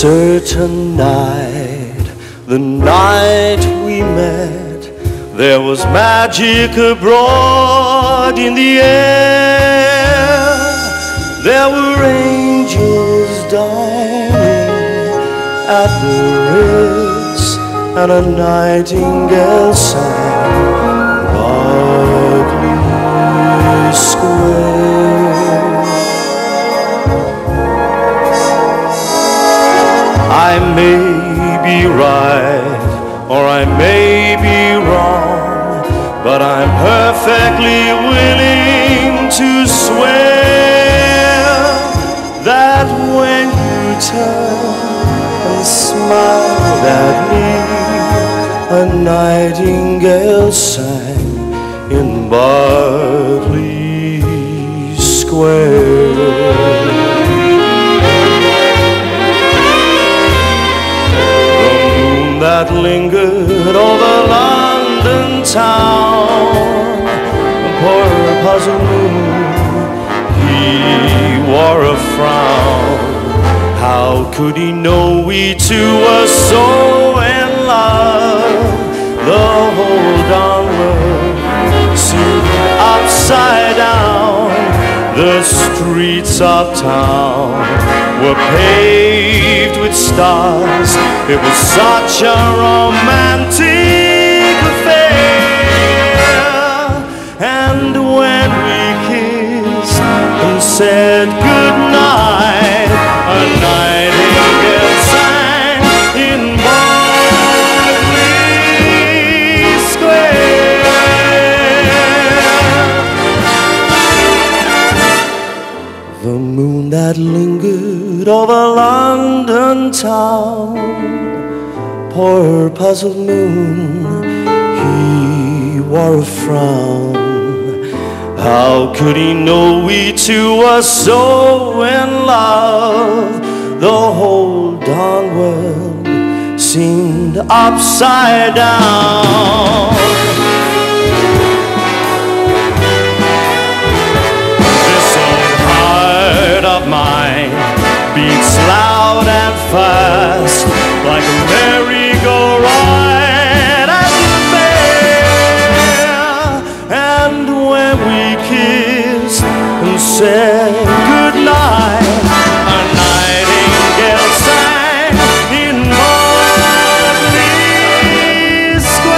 certain night, the night we met, there was magic abroad in the air. There were angels dining at the Ritz, and a nightingale sang Barkley Square. I may be right, or I may be wrong, but I'm perfectly willing to swear that when you turned and smiled at me, a nightingale sang in Barkley Square. That lingered over London town, poor puzzled moon, he wore a frown. How could he know we two were so in love? The whole darn world seemed upside down. The streets of town were paved with stars. It was such a romantic affair. And when we kissed and said goodnight, a nightingale sang in Barkley Square. The moon that lingered over London town, poor puzzled moon, he wore a frown. How could he know we two were so in love? The whole darn world seemed upside down. Of mine beats loud and fast like a merry-go-round at the fair. And when we kissed and said goodnight, a nightingale sang in Barkley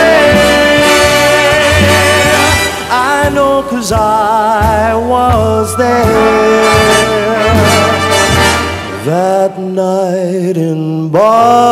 Square. I know 'cause I was there that night in Barkley